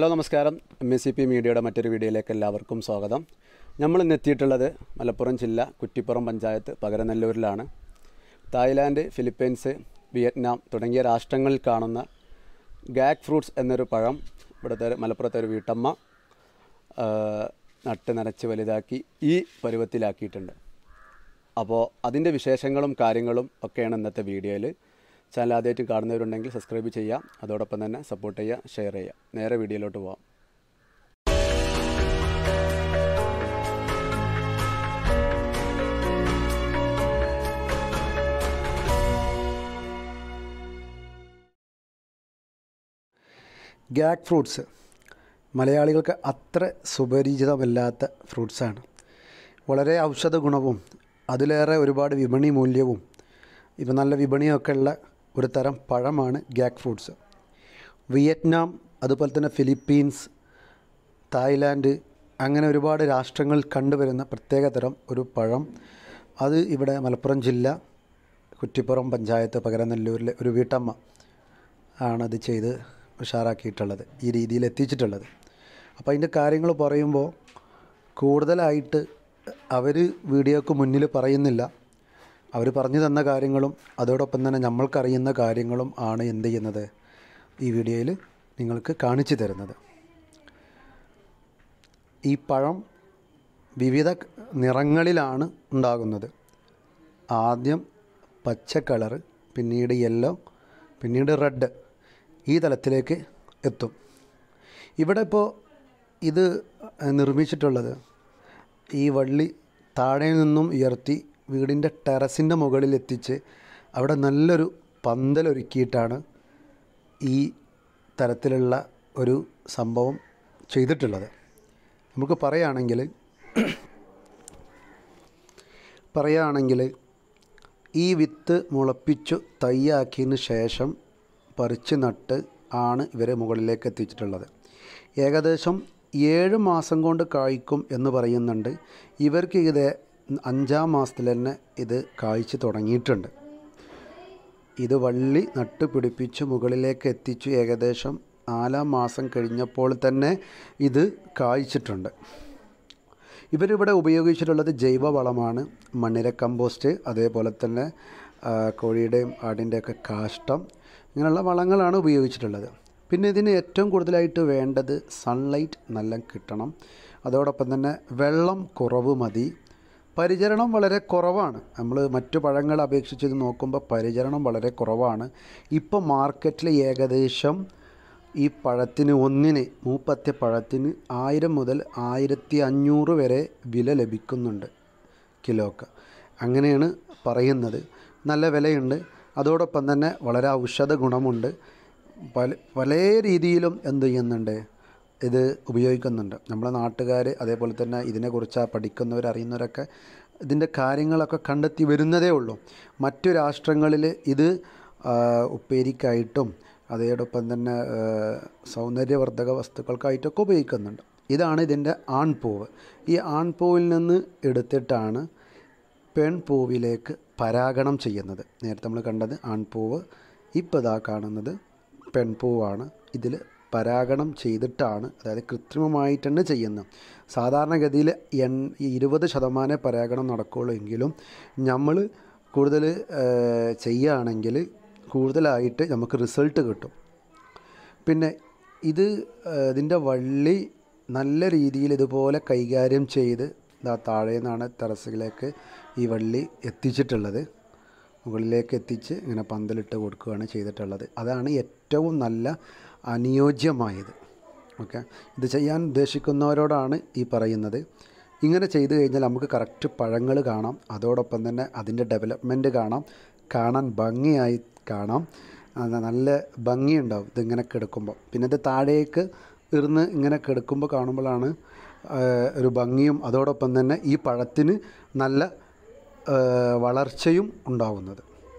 Hello നമസ്കാരം. Macpmedia മറ്റൊരു വീഡിയോയിലേക്ക് എല്ലാവർക്കും സ്വാഗതം. നമ്മൾ ഇന്ന് എത്തിയിട്ടുള്ളത് മലപ്പുറം ജില്ല കുറ്റിപ്പുറം പഞ്ചായത്ത് പകരനെല്ലൂരിലാണ്. തായ്ലാൻഡ്, ഫിലിപ്പീൻസ്, വിയറ്റ്നാം തുടങ്ങിയ രാഷ്ട്രങ്ങളിൽ കാണുന്ന ഗാക് ഫ്രൂട്ട്സ് എന്നൊരു പഴം ഇവിടുത്തെ മലപ്പുറത്തെ ഒരു വീട്ടമ്മ നട്ട് നനച്ച് വലുതാക്കി ഈ പരുവത്തിലാക്കിയിട്ടുണ്ട്. അപ്പോൾ അതിൻ്റെ വിശേഷങ്ങളും കാര്യങ്ങളും ഒക്കെയാണ് ഇന്നത്തെ വീഡിയോയിൽ. ചാനൽ ആദ്യമായിട്ട് കാണുന്നവരുണ്ടെങ്കിൽ സബ്സ്ക്രൈബ് ചെയ്യാം, അതോടൊപ്പം തന്നെ സപ്പോർട്ട് ചെയ്യുക, ഷെയർ ചെയ്യുക. നേരെ വീഡിയോയിലോട്ട് പോകാം. ഗാക് ഫ്രൂട്ട്സ് മലയാളികൾക്ക് അത്ര സുപരിചിതമല്ലാത്ത ഫ്രൂട്ട്സാണ്. വളരെ ഔഷധ ഗുണവും അതിലേറെ ഒരുപാട് വിപണി മൂല്യവും ഇപ്പം നല്ല വിപണിയൊക്കെ ഉള്ള ഒരു തരം പഴമാണ് ഗാക് ഫ്രൂട്ട്സ്. വിയറ്റ്നാം, അതുപോലെ തന്നെ ഫിലിപ്പീൻസ്, തായ്ലാൻഡ് അങ്ങനെ ഒരുപാട് രാഷ്ട്രങ്ങളിൽ കണ്ടുവരുന്ന പ്രത്യേക തരം ഒരു പഴം. അത് ഇവിടെ മലപ്പുറം ജില്ല കുറ്റിപ്പുറം പഞ്ചായത്ത് പകരനെല്ലൂരിലെ ഒരു വീട്ടമ്മ ആണത് ചെയ്ത് ഉഷാറാക്കിയിട്ടുള്ളത്, ഈ രീതിയിൽ എത്തിച്ചിട്ടുള്ളത്. അപ്പോൾ അതിൻ്റെ കാര്യങ്ങൾ പറയുമ്പോൾ കൂടുതലായിട്ട് അവർ വീഡിയോക്ക് മുന്നിൽ പറയുന്നില്ല. അവർ പറഞ്ഞു തന്ന കാര്യങ്ങളും അതോടൊപ്പം തന്നെ നമ്മൾക്കറിയുന്ന കാര്യങ്ങളും ആണ് എന്ത് ചെയ്യുന്നത് ഈ വീഡിയോയിൽ നിങ്ങൾക്ക് കാണിച്ചു തരുന്നത്. ഈ പഴം വിവിധ നിറങ്ങളിലാണ് ഉണ്ടാകുന്നത്. ആദ്യം പച്ച കളറ്, പിന്നീട് യെല്ലോ, പിന്നീട് റെഡ്, ഈ തലത്തിലേക്ക് എത്തും. ഇവിടെ ഇപ്പോൾ ഇത് നിർമ്മിച്ചിട്ടുള്ളത് ഈ വള്ളി താഴെ നിന്നും ഉയർത്തി വീടിൻ്റെ ടെറസിൻ്റെ മുകളിൽ എത്തിച്ച് അവിടെ നല്ലൊരു പന്തലൊരുക്കിയിട്ടാണ് ഈ തരത്തിലുള്ള ഒരു സംഭവം ചെയ്തിട്ടുള്ളത്. നമുക്ക് പറയുകയാണെങ്കിൽ ഈ വിത്ത് മുളപ്പിച്ചു തയ്യാക്കിയതിന് ശേഷം പറിച്ച് നട്ട് ആണ് ഇവരെ മുകളിലേക്ക് എത്തിച്ചിട്ടുള്ളത്. ഏകദേശം 7 മാസം കൊണ്ട് കായ്ക്കും എന്ന് പറയുന്നുണ്ട്. ഇവർക്ക് ഇത് 5-ാം മാസത്തിൽ തന്നെ ഇത് കായ്ച്ച് തുടങ്ങിയിട്ടുണ്ട്. ഇത് വള്ളി നട്ട് പിടിപ്പിച്ച് മുകളിലേക്ക് എത്തിച്ചു ഏകദേശം 4-ാം മാസം കഴിഞ്ഞപ്പോൾ തന്നെ ഇത് കായ്ച്ചിട്ടുണ്ട്. ഇവരിവിടെ ഉപയോഗിച്ചിട്ടുള്ളത് ജൈവവളമാണ്. മണ്ണിര കമ്പോസ്റ്റ്, അതേപോലെ തന്നെ കോഴിയുടെയും ആടിൻ്റെയൊക്കെ കാഷ്ടം, ഇങ്ങനെയുള്ള വളങ്ങളാണ് ഉപയോഗിച്ചിട്ടുള്ളത്. പിന്നെ ഇതിന് ഏറ്റവും കൂടുതലായിട്ട് വേണ്ടത് സൺലൈറ്റ് നല്ല കിട്ടണം. അതോടൊപ്പം തന്നെ വെള്ളം കുറവ് മതി. പരിചരണം വളരെ കുറവാണ്. നമ്മൾ മറ്റു പഴങ്ങളെ അപേക്ഷിച്ച് ഇത് നോക്കുമ്പോൾ പരിചരണം വളരെ കുറവാണ്. ഇപ്പോൾ മാർക്കറ്റിൽ ഏകദേശം ഈ പഴത്തിന് മൂപ്പത്തെ പഴത്തിന് 1000 മുതൽ 1500 വരെ വില ലഭിക്കുന്നുണ്ട് കിലോക്ക്. അങ്ങനെയാണ് പറയുന്നത്. നല്ല വിലയുണ്ട്. അതോടൊപ്പം തന്നെ വളരെ ഔഷധ ഗുണമുണ്ട്. പല രീതിയിലും എന്ത് ചെയ്യുന്നുണ്ട്, ഇത് ഉപയോഗിക്കുന്നുണ്ട്. നമ്മളെ നാട്ടുകാർ, അതേപോലെ തന്നെ ഇതിനെക്കുറിച്ച് പഠിക്കുന്നവർ, അറിയുന്നവരൊക്കെ ഇതിൻ്റെ കാര്യങ്ങളൊക്കെ കണ്ടെത്തി വരുന്നതേ ഉള്ളൂ. മറ്റു രാഷ്ട്രങ്ങളിൽ ഇത് ഉപ്പേരിക്കായിട്ടും അതോടൊപ്പം തന്നെ സൗന്ദര്യവർദ്ധക വസ്തുക്കൾക്കായിട്ടൊക്കെ ഉപയോഗിക്കുന്നുണ്ട്. ഇതാണ് ഇതിൻ്റെ ആൺപൂവ്. ഈ ആൺപൂവിൽ നിന്ന് എടുത്തിട്ടാണ് പെൺപൂവിലേക്ക് പരാഗണം ചെയ്യുന്നത്. നേരത്തെ നമ്മൾ കണ്ടത് ആൺപൂവ്, ഇപ്പോൾ ഇതാ കാണുന്നത് പെൺപൂവാണ്. ഇതിൽ പരാഗണം ചെയ്തിട്ടാണ്, അതായത് കൃത്രിമമായിട്ടാണ് ചെയ്യുന്നത്. സാധാരണഗതിയിൽ 20% പരാഗണം നടക്കുകയുള്ളൂ. എങ്കിലും നമ്മൾ കൂടുതൽ ചെയ്യുകയാണെങ്കിൽ കൂടുതലായിട്ട് നമുക്ക് റിസൾട്ട് കിട്ടും. പിന്നെ ഇതിൻ്റെ വള്ളി നല്ല രീതിയിൽ ഇതുപോലെ കൈകാര്യം ചെയ്ത് താഴെ നിന്നാണ് ടെറസിലേക്ക് ഈ വള്ളി എത്തിച്ചിട്ടുള്ളത്. മുകളിലേക്ക് എത്തിച്ച് ഇങ്ങനെ പന്തലിട്ട് കൊടുക്കുകയാണ് ചെയ്തിട്ടുള്ളത്. അതാണ് ഏറ്റവും നല്ല അനുയോജ്യമായത്. ഓക്കെ, ഇത് ചെയ്യാൻ ഉദ്ദേശിക്കുന്നവരോടാണ് ഈ പറയുന്നത്. ഇങ്ങനെ ചെയ്തു കഴിഞ്ഞാൽ നമുക്ക് കറക്റ്റ് പഴങ്ങൾ കാണാം. അതോടൊപ്പം തന്നെ അതിൻ്റെ ഡെവലപ്മെൻറ്റ് കാണാൻ ഭംഗിയായി കാണാം. നല്ല ഭംഗിയുണ്ടാവും ഇതിങ്ങനെ കിടക്കുമ്പോൾ. പിന്നെ ഇത് താഴേക്ക് ഇരുന്ന് ഇങ്ങനെ കിടക്കുമ്പോൾ കാണുമ്പോഴാണ് ഒരു ഭംഗിയും അതോടൊപ്പം തന്നെ ഈ പഴത്തിന് നല്ല വളർച്ചയും ഉണ്ടാവുന്നത്.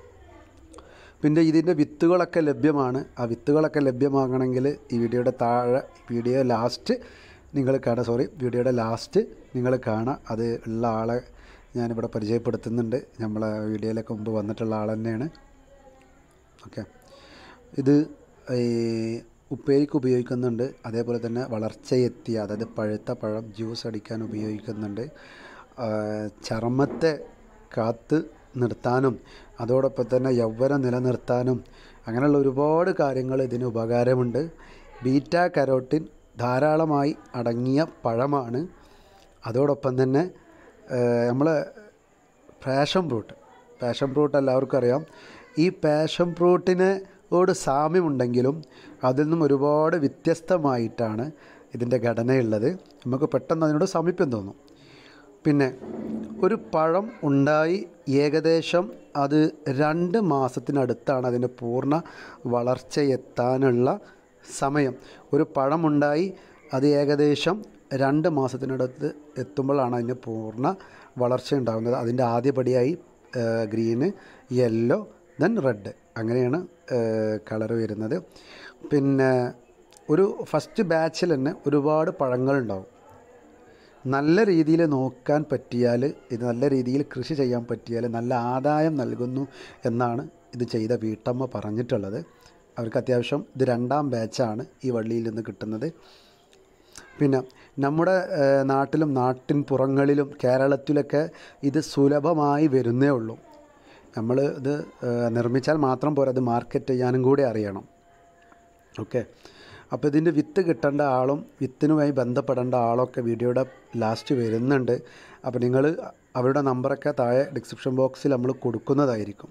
പിന്നെ ഇതിൻ്റെ വിത്തുകളൊക്കെ ലഭ്യമാണ്. ആ വിത്തുകളൊക്കെ ലഭ്യമാകണമെങ്കിൽ ഈ വീഡിയോയുടെ ലാസ്റ്റ് നിങ്ങൾ കാണാം. അത് ഉള്ള ആളെ ഞാനിവിടെ പരിചയപ്പെടുത്തുന്നുണ്ട്. നമ്മളെ വീഡിയോയിലൊക്കെ മുമ്പ് വന്നിട്ടുള്ള ആൾ തന്നെയാണ്. ഓക്കെ, ഇത് ഉപ്പേരിക്ക് ഉപയോഗിക്കുന്നുണ്ട്. അതേപോലെ തന്നെ വളർച്ചയെത്തിയ, അതായത് പഴുത്ത പഴം ജ്യൂസ് അടിക്കാൻ ഉപയോഗിക്കുന്നുണ്ട്. ചർമ്മത്തെ കാത്ത് നിർത്താനും അതോടൊപ്പം തന്നെ യൗവനം നിലനിർത്താനും അങ്ങനെയുള്ള ഒരുപാട് കാര്യങ്ങൾ ഇതിന് ഉപകാരമുണ്ട്. ബീറ്റ കരോട്ടിൻ ധാരാളമായി അടങ്ങിയ പഴമാണ്. അതോടൊപ്പം തന്നെ നമ്മൾ പാഷൻ ഫ്രൂട്ട് എല്ലാവർക്കും അറിയാം. ഈ പാഷൻ ഫ്രൂട്ടിനോട് സാമ്യമുണ്ടെങ്കിലും അതിൽ നിന്നും ഒരുപാട് വ്യത്യസ്തമായിട്ടാണ് ഇതിൻ്റെ ഘടനയുള്ളത്. നമുക്ക് പെട്ടെന്ന് അതിനോട് സാമീപ്യം തോന്നും. പിന്നെ ഒരു പഴം ഉണ്ടായി ഏകദേശം അത് 2 മാസത്തിനടുത്താണ് അതിൻ്റെ പൂർണ്ണ വളർച്ചയെത്താനുള്ള സമയം. ഒരു പഴമുണ്ടായി അത് ഏകദേശം 2 മാസത്തിനടുത്ത് എത്തുമ്പോഴാണ് അതിന് പൂർണ്ണ വളർച്ച ഉണ്ടാകുന്നത്. അതിൻ്റെ ആദ്യപടിയായി ഗ്രീന്, യെല്ലോ, ദെൻ റെഡ്, അങ്ങനെയാണ് കളർ വരുന്നത്. പിന്നെ ഒരു ഫസ്റ്റ് ബാച്ചിൽ തന്നെ ഒരുപാട് പഴങ്ങളുണ്ടാവും. നല്ല രീതിയിൽ നോക്കാൻ പറ്റിയാൽ, ഇത് നല്ല രീതിയിൽ കൃഷി ചെയ്യാൻ പറ്റിയാൽ നല്ല ആദായം നൽകുന്നു എന്നാണ് ഇത് ചെയ്ത വീട്ടമ്മ പറഞ്ഞിട്ടുള്ളത്. അവർക്ക് അത്യാവശ്യം ഇത് 2ാം ബാച്ചാണ് ഈ വള്ളിയിൽ നിന്ന് കിട്ടുന്നത്. പിന്നെ നമ്മുടെ നാട്ടിലും നാട്ടിൻ പുറങ്ങളിലും കേരളത്തിലൊക്കെ ഇത് സുലഭമായി വരുന്നേ ഉള്ളൂ. നമ്മൾ ഇത് നിർമ്മിച്ചാൽ മാത്രം പോരാ, അത് മാർക്കറ്റ് ചെയ്യാനും കൂടി അറിയണം. ഓക്കെ, അപ്പോൾ ഇതിൻ്റെ വിത്ത് കിട്ടേണ്ട ആളും വിത്തിനുമായി ബന്ധപ്പെടേണ്ട ആളൊക്കെ വീഡിയോയുടെ ലാസ്റ്റ് വരുന്നുണ്ട്. അപ്പോൾ നിങ്ങൾ അവരുടെ നമ്പറൊക്കെ താഴെ ഡിസ്ക്രിപ്ഷൻ ബോക്സിൽ നമ്മൾ കൊടുക്കുന്നതായിരിക്കും.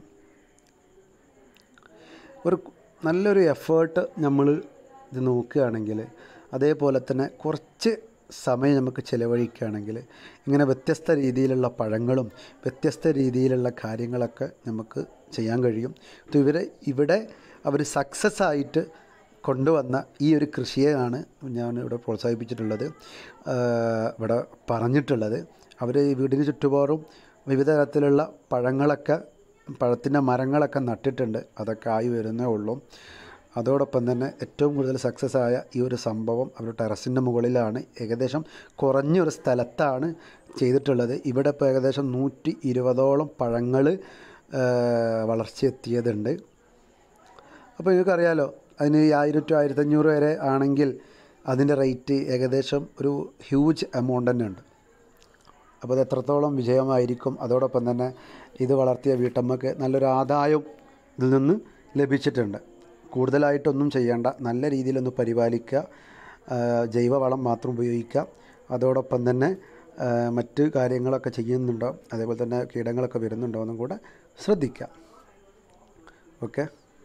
നല്ലൊരു എഫേർട്ട് നമ്മൾ ഇത് നോക്കുകയാണെങ്കിൽ, അതേപോലെ തന്നെ കുറച്ച് സമയം നമുക്ക് ചിലവഴിക്കുകയാണെങ്കിൽ ഇങ്ങനെ വ്യത്യസ്ത രീതിയിലുള്ള പഴങ്ങളും വ്യത്യസ്ത രീതിയിലുള്ള കാര്യങ്ങളൊക്കെ നമുക്ക് ചെയ്യാൻ കഴിയും. ഇവിടെ അവർ സക്സസ് ആയിട്ട് കൊണ്ടുവന്ന ഈ ഒരു കൃഷിയെയാണ് ഞാൻ ഇവിടെ പ്രോത്സാഹിപ്പിച്ചിട്ടുള്ളത്, ഇവിടെ പറഞ്ഞിട്ടുള്ളത്. അവർ ഈ വീടിന് ചുറ്റുപാടും വിവിധ തരത്തിലുള്ള പഴത്തിൻ്റെ മരങ്ങളൊക്കെ നട്ടിട്ടുണ്ട്. അതൊക്കെ ആയി വരുന്നേ ഉള്ളൂ. അതോടൊപ്പം തന്നെ ഏറ്റവും കൂടുതൽ സക്സസ് ആയ ഈ ഒരു സംഭവം അവർ ടെറസിൻ്റെ മുകളിലാണ്, ഏകദേശം കുറഞ്ഞൊരു സ്ഥലത്താണ് ചെയ്തിട്ടുള്ളത്. ഇവിടെ ഇപ്പോൾ ഏകദേശം 120ഓളം പഴങ്ങൾ വളർച്ചയെത്തിയതുണ്ട്. അപ്പോൾ നിങ്ങൾക്കറിയാലോ, അതിന് 1000 to 1500 വരെ ആണെങ്കിൽ അതിൻ്റെ റേറ്റ് ഏകദേശം ഒരു ഹ്യൂജ് എമൗണ്ട് തന്നെ ഉണ്ട്. അപ്പോൾ അത് എത്രത്തോളം വിജയമായിരിക്കും. അതോടൊപ്പം തന്നെ ഇത് വളർത്തിയ വീട്ടമ്മക്ക് നല്ലൊരു ആദായം ഇതിൽ നിന്ന് ലഭിച്ചിട്ടുണ്ട്. കൂടുതലായിട്ടൊന്നും ചെയ്യേണ്ട, നല്ല രീതിയിലൊന്ന് പരിപാലിക്കുക, ജൈവവളം മാത്രം ഉപയോഗിക്കുക. അതോടൊപ്പം തന്നെ മറ്റ് കാര്യങ്ങളൊക്കെ ചെയ്യുന്നുണ്ടോ, അതേപോലെ തന്നെ കീടങ്ങളൊക്കെ വരുന്നുണ്ടോ എന്നും കൂടെ ശ്രദ്ധിക്കുക. ഓക്കെ.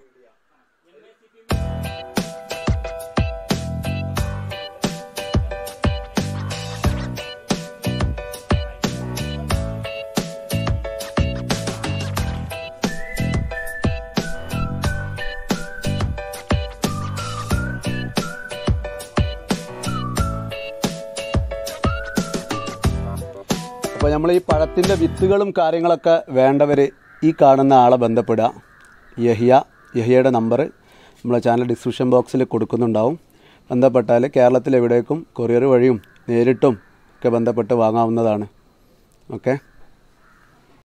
അപ്പോൾ നമ്മൾ ഈ പഴത്തിൻ്റെ വിത്തുകളും കാര്യങ്ങളൊക്കെ വേണ്ടവർ ഈ കാണുന്ന ആളെ ബന്ധപ്പെടുക. യഹ്യയുടെ നമ്പർ നമ്മളെ ചാനൽ ഡിസ്ക്രിപ്ഷൻ ബോക്സിൽ കൊടുക്കുന്നുണ്ടാവും. ബന്ധപ്പെട്ടാൽ കേരളത്തിലെവിടേക്കും കൊറിയർ വഴിയും നേരിട്ടും ഒക്കെ ബന്ധപ്പെട്ട് വാങ്ങാവുന്നതാണ്. ഓക്കെ.